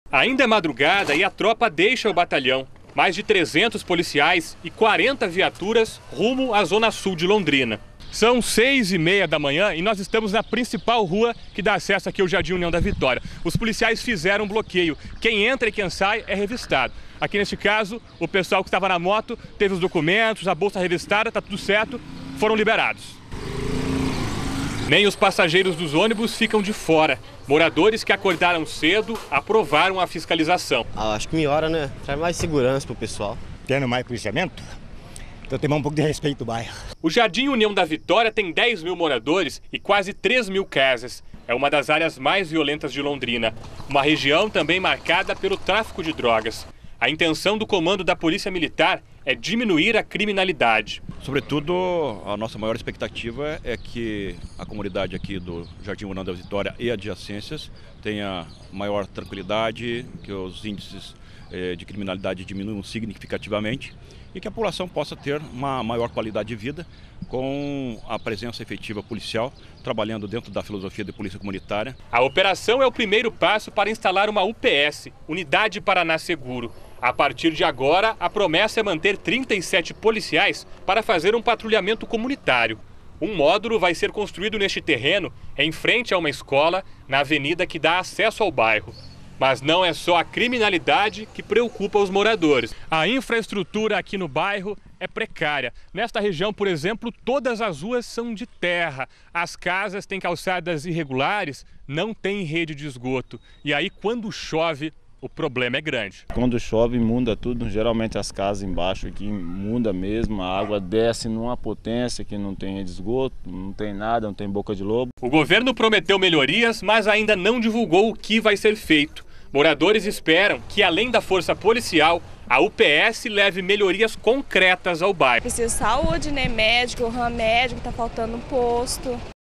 Ainda é madrugada e a tropa deixa o batalhão. Mais de 300 policiais e 40 viaturas rumo à zona sul de Londrina. São 6h30 da manhã e nós estamos na principal rua que dá acesso aqui ao Jardim União da Vitória. Os policiais fizeram um bloqueio. Quem entra e quem sai é revistado. Aqui neste caso, o pessoal que estava na moto teve os documentos, a bolsa revistada, está tudo certo, foram liberados. Nem os passageiros dos ônibus ficam de fora. Moradores que acordaram cedo aprovaram a fiscalização. Acho que melhora, né? Traz mais segurança pro pessoal. Tendo mais policiamento, então tem um pouco de respeito do bairro. O Jardim União da Vitória tem 10 mil moradores e quase 3 mil casas. É uma das áreas mais violentas de Londrina. Uma região também marcada pelo tráfico de drogas. A intenção do comando da Polícia Militar é diminuir a criminalidade. Sobretudo, a nossa maior expectativa é que a comunidade aqui do Jardim União da Vitória e adjacências tenha maior tranquilidade, que os índices de criminalidade diminuam significativamente e que a população possa ter uma maior qualidade de vida com a presença efetiva policial, trabalhando dentro da filosofia de polícia comunitária. A operação é o primeiro passo para instalar uma UPS, Unidade Paraná Seguro. A partir de agora, a promessa é manter 37 policiais para fazer um patrulhamento comunitário. Um módulo vai ser construído neste terreno, em frente a uma escola, na avenida que dá acesso ao bairro. Mas não é só a criminalidade que preocupa os moradores. A infraestrutura aqui no bairro é precária. Nesta região, por exemplo, todas as ruas são de terra. As casas têm calçadas irregulares, não tem rede de esgoto. E aí, quando chove, o problema é grande. Quando chove, inunda tudo. Geralmente as casas embaixo aqui inunda mesmo. A água desce numa potência que não tem rede de esgoto, não tem nada, não tem boca de lobo. O governo prometeu melhorias, mas ainda não divulgou o que vai ser feito. Moradores esperam que, além da força policial, a UPS leve melhorias concretas ao bairro. Precisa de saúde, né? Médico, remédio, tá faltando posto.